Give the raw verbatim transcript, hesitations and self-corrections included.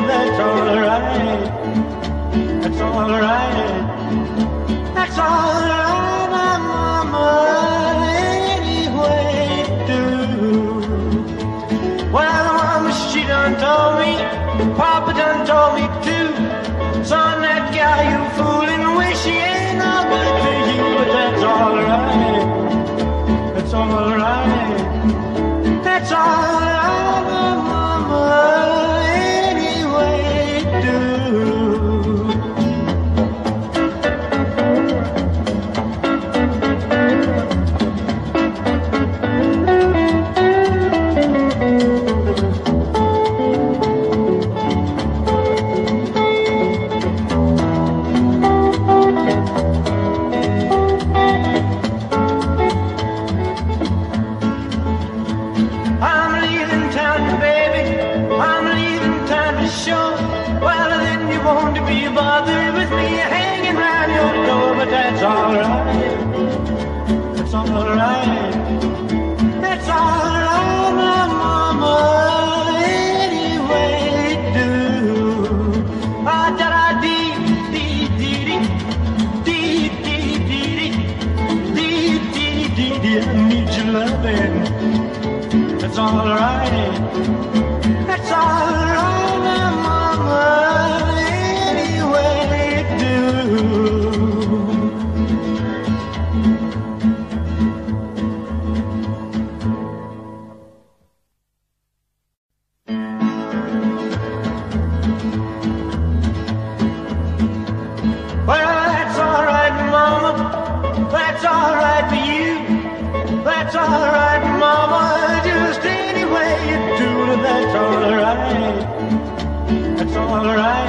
that's alright. That's alright. That's alright, mama, anyway do. Well, mama, she done told me, Papa done told me too. Son, that guy you fooling with, she ain't no good to you, but that's alright. That's alright. That's alright, mama, anyway do. That's alright, that's alright, that's alright, my mama, anyway do. Ah, da da dee, dee, dee, dee, dee, dee, dee, dee, dee, dee, I need your loving. That's alright, that's alright, my mama, anyway do. That's alright for you. That's alright, mama. Just any way you do it, that's alright. That's alright.